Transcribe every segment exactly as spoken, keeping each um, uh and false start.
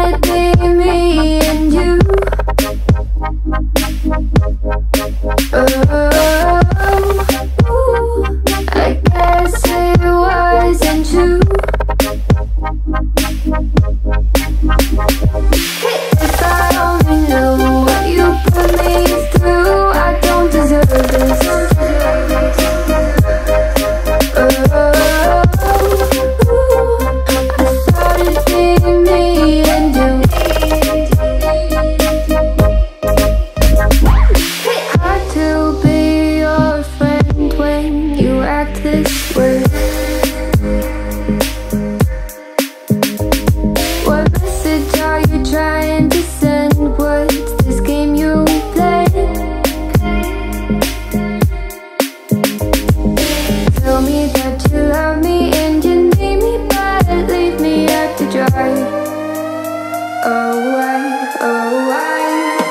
started being me and you. Oh, ooh, I guess it wasn't true. If I only knew what you put me through, I don't deserve this. Oh, ooh, I started being me and you. Hard to be your friend when you act this way. What message are you trying to send? What's this game you play? Tell me that you love me and you need me, but leave me out to dry. Oh, why, oh, why?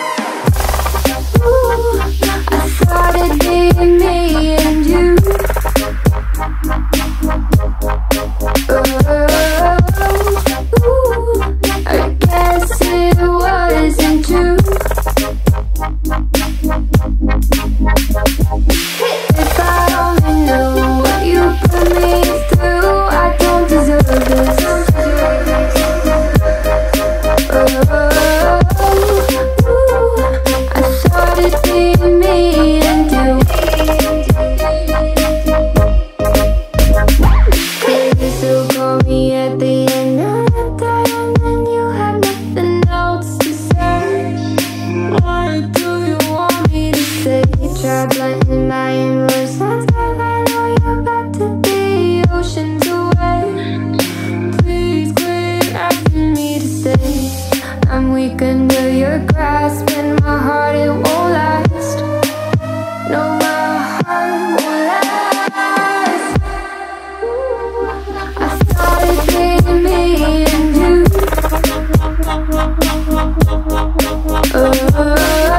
Ooh, I started being me and you. Oh, ooh, I guess it wasn't true. If I only knew what you put me through, I don't deserve this. Oh, ooh, I started being me and you. Baby, so call me at the end of the day, and then you have nothing else to say. What do you want me to say? Try blending my emotions, I know you're about to be oceans away. Please quit asking me to stay. I'm weak under your grasp, and my heart, it won't last. No, my heart won't last. I started being me and you. Oh,